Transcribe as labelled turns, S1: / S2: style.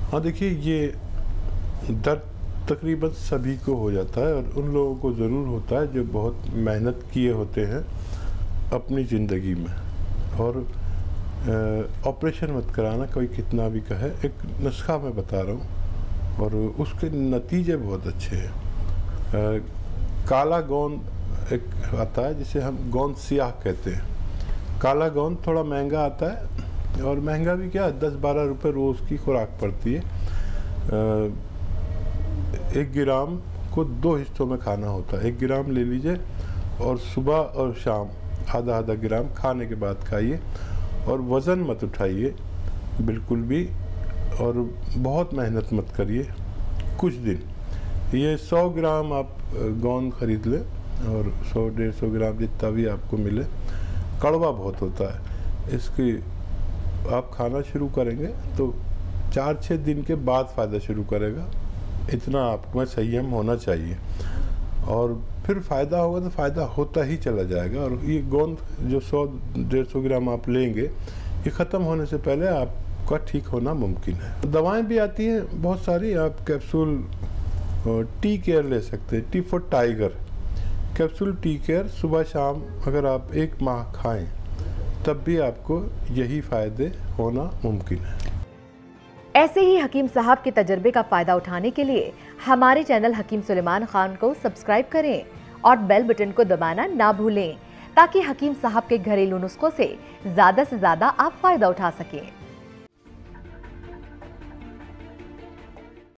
S1: हाँ देखिए, ये दर्द तकरीबन सभी को हो जाता है और उन लोगों को ज़रूर होता है जो बहुत मेहनत किए होते हैं अपनी ज़िंदगी में। और ऑपरेशन मत कराना, कोई कितना भी कहे, एक नुस्खा मैं बता रहा हूँ और उसके नतीजे बहुत अच्छे हैं। काला गोंद एक आता है जिसे हम गोंद सियाह कहते हैं। काला गोंद थोड़ा महंगा आता है और महंगा भी क्या, 10-12 रुपये रोज़ की खुराक पड़ती है। 1 ग्राम को 2 हिस्सों में खाना होता है। 1 ग्राम ले लीजिए और सुबह और शाम आधा ग्राम खाने के बाद खाइए और वज़न मत उठाइए बिल्कुल भी, और बहुत मेहनत मत करिए कुछ दिन। ये 100 ग्राम आप गोंद खरीद लें और 100-150 ग्राम जितना भी आपको मिले। कड़वा बहुत होता है, इसकी आप खाना शुरू करेंगे तो 4-6 दिन के बाद फ़ायदा शुरू करेगा। इतना आप में संयम होना चाहिए और फिर फ़ायदा होगा तो फ़ायदा होता ही चला जाएगा। और ये गोंद जो 100-150 ग्राम आप लेंगे, ये ख़त्म होने से पहले आपका ठीक होना मुमकिन है। दवाएं भी आती हैं बहुत सारी, आप कैप्सूल टी केयर ले सकते हैं। T for tiger capsule T care सुबह शाम अगर आप 1 माह खाएं तब भी आपको यही फ़ायदे होना मुमकिन है।
S2: ऐसे ही हकीम साहब के तजर्बे का फायदा उठाने के लिए हमारे चैनल हकीम सुलेमान खान को सब्सक्राइब करें और बेल बटन को दबाना ना भूलें, ताकि हकीम साहब के घरेलू नुस्खों से ज्यादा आप फायदा उठा सकें।